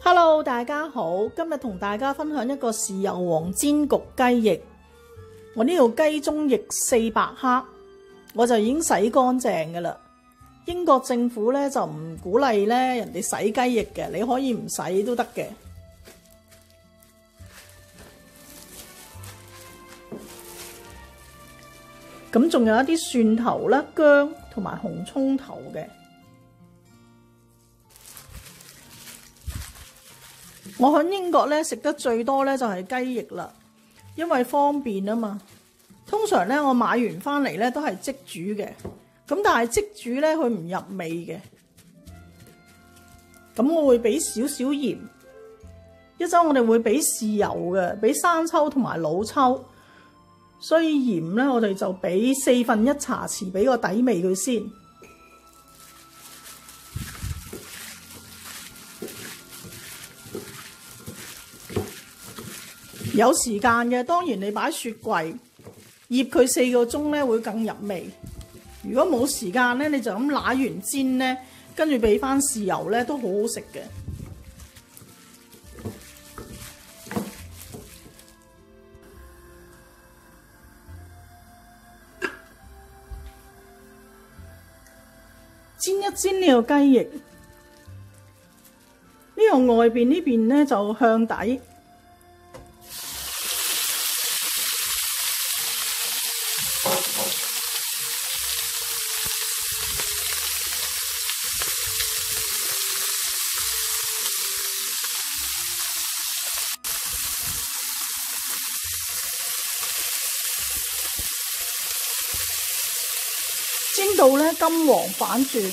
Hello， 大家好，今日同大家分享一個豉油黃煎焗雞翼。我呢度雞中翼400克，我就已經洗乾淨噶啦。英國政府咧就唔鼓勵咧人哋洗雞翼嘅，你可以唔洗都得嘅。咁仲有一啲蒜頭啦、薑同埋紅葱頭嘅。我喺英國咧食得最多咧就係雞翼啦，因為方便啊嘛。通常咧我買完翻嚟咧都係即煮嘅，咁但係即煮咧佢唔入味嘅。咁我會俾少少鹽，一陣我哋會俾豉油嘅，俾生抽同埋老抽，所以鹽咧我哋就俾1/4茶匙俾個底味佢先。有時間嘅，當然你擺雪櫃醃佢4個鐘咧會更入味。如果冇時間咧，你就咁揦完煎咧，跟住俾翻豉油咧都好好食嘅。煎一煎呢個雞翼，呢個外邊呢邊咧就向底。煎到咧金黃反轉，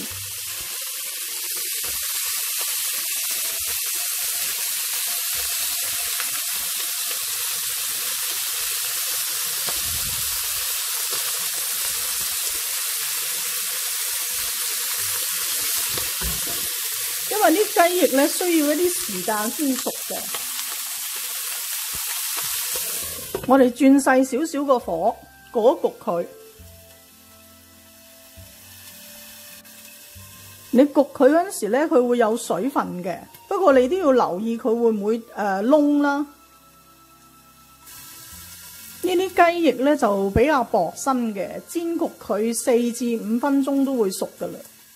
因為啲雞翼咧需要一啲時間先熟嘅。我哋轉細少少個火，焗一焗佢。你焗佢嗰陣時咧，佢會有水分嘅，不過你都要留意佢會唔會燶啦。呢啲雞翼咧就比較薄身嘅，煎焗佢4至5分鐘都會熟㗎喇。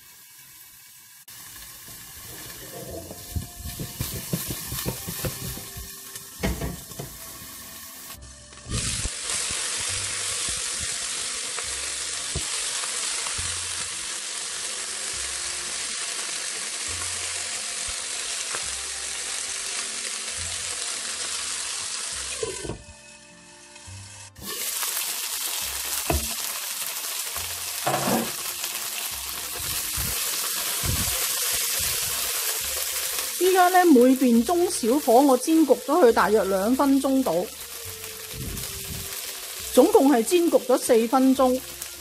依家咧每邊中小火，我煎焗咗佢大約2分鐘到，總共係煎焗咗4分鐘。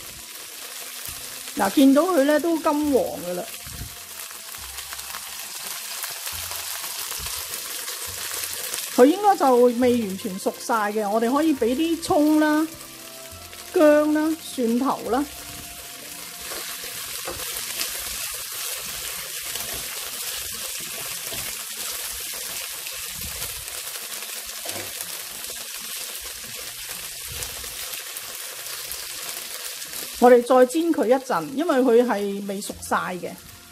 嗱，見到佢咧都金黃噶啦，佢應該就未完全熟晒嘅。我哋可以俾啲葱啦、薑啦、蒜頭啦。我哋再煎佢一陣，因為佢係未熟晒嘅。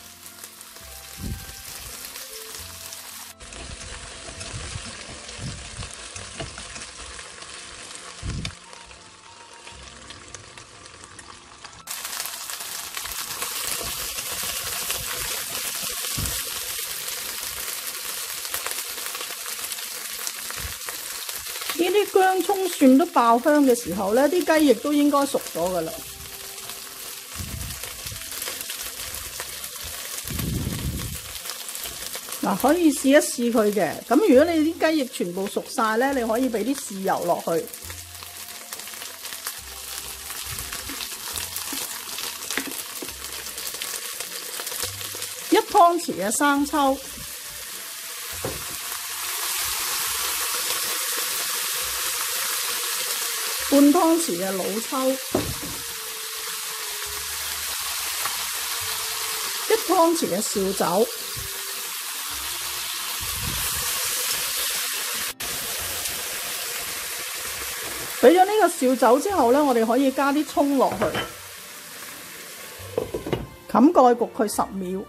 呢啲薑葱蒜都爆香嘅時候咧，啲雞翼都應該熟咗㗎喇。嗱，可以試一試佢嘅。咁如果你啲雞翼全部熟晒咧，你可以俾啲豉油落去，1湯匙嘅生抽，半湯匙嘅老抽，1湯匙嘅紹酒， 俾咗呢個紹酒之後咧，我哋可以加啲葱落去，冚蓋焗佢10秒。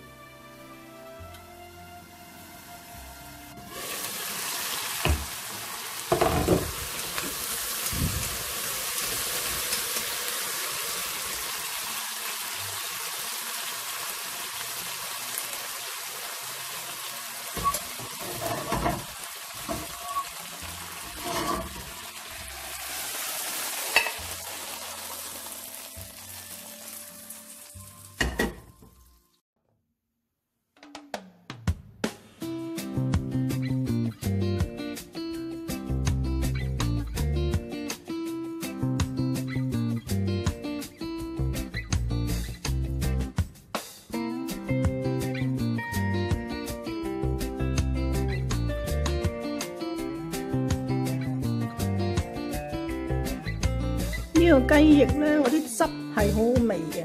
呢個雞翼咧，嗰啲汁係好好味嘅，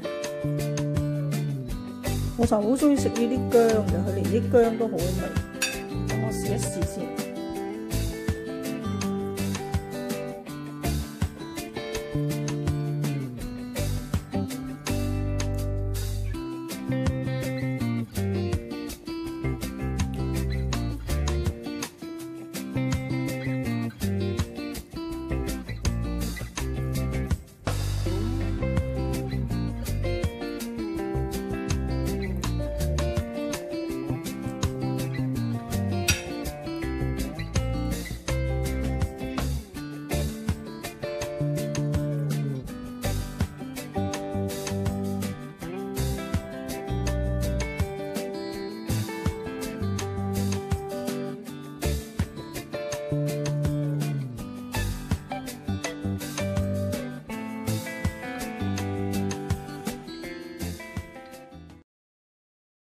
我就好中意食呢啲薑嘅，佢連啲薑都好好味。等我試一試先。